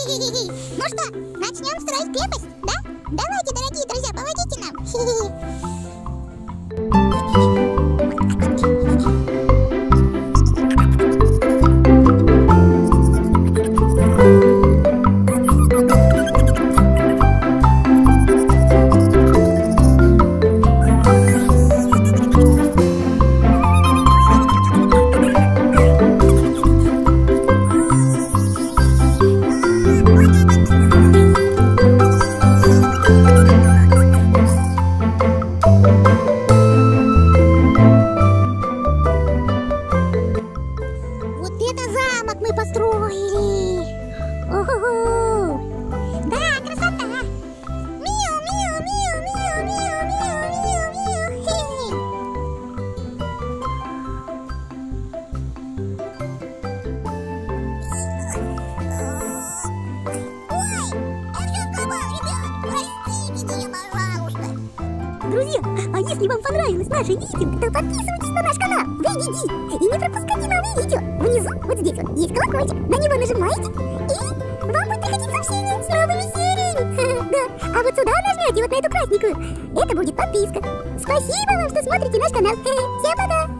Ну что, начнем строить крепость, да? Давайте, дорогие друзья, помогите нам. Мы построили. Ого-го. Да, красота. Миу, миу, миу, миу, миу, миу, миу, миу. Хе-хе. Ой, я все сломал, ребят. Простите меня, пожалуйста. Друзья, а если вам понравилось наше видео, то подписывайтесь на наш канал Вегиди и не пропускайте новые видео. Внизу, вот здесь вот, есть колокольчик, на него нажимаете, и вам будет приходить сообщение с новыми сериями. Да, а вот сюда нажмете, вот на эту красненькую, это будет подписка. Спасибо вам, что смотрите наш канал. Всем пока!